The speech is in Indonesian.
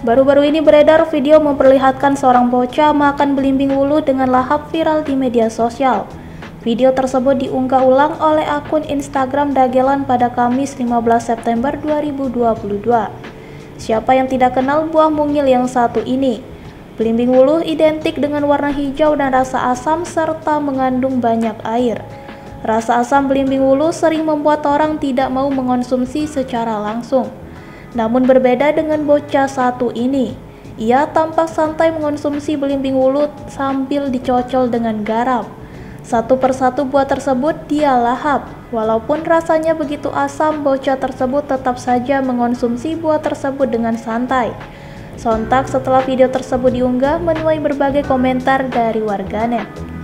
Baru-baru ini beredar video memperlihatkan seorang bocah makan belimbing wulu dengan lahap viral di media sosial. Video tersebut diunggah ulang oleh akun Instagram Dagelan pada Kamis 15 September 2022. Siapa yang tidak kenal buah mungil yang satu ini? Belimbing wulu identik dengan warna hijau dan rasa asam serta mengandung banyak air. Rasa asam belimbing wulu sering membuat orang tidak mau mengonsumsi secara langsung. Namun berbeda dengan bocah satu ini, ia tampak santai mengonsumsi belimbing wulu sambil dicocol dengan garam. Satu persatu buah tersebut dia lahap. Walaupun rasanya begitu asam, bocah tersebut tetap saja mengonsumsi buah tersebut dengan santai. Sontak setelah video tersebut diunggah, menuai berbagai komentar dari warganet.